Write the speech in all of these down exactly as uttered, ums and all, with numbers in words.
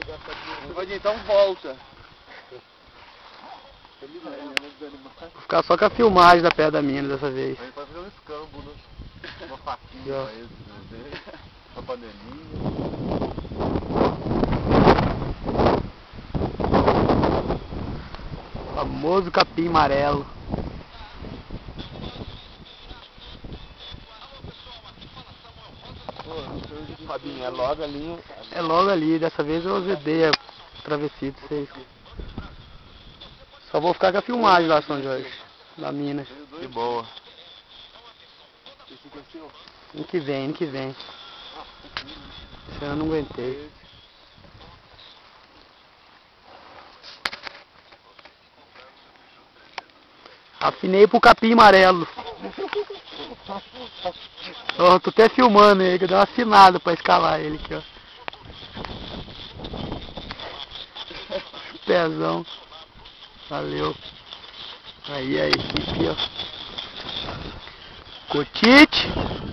Pode então volta. Vou ficar só com a filmagem da pedra da mina dessa vez. A gente pode fazer um escambo, né? Uma faquinha pra eles, né? Uma panelinha. Famoso capim amarelo. Fabinho, é logo ali. É logo ali, dessa vez eu azedei a travessia de vocês. Só vou ficar com a filmagem lá, São Jorge, da mina. De boa. Ano que vem, ano que vem. Esse ano eu não aguentei. Afinei pro capim amarelo. Ó, tô até filmando ele, que eu dei uma afinada pra escalar ele aqui, ó. Pezão. Valeu. Aí a equipe, ó. Cotite.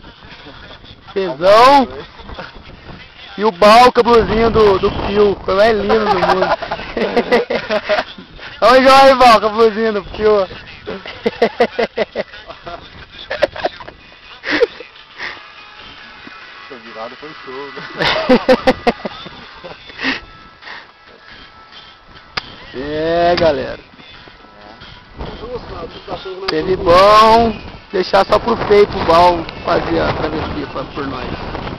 Pezão. E o balca, a blusinha do, do fio. Foi mais lindo do mundo. Onde vai, balca, a blusinha do fio, ó. Essa virada foi show, né? É, galera. Teve bom deixar só pro feio pro Bal fazer a travessia por nós.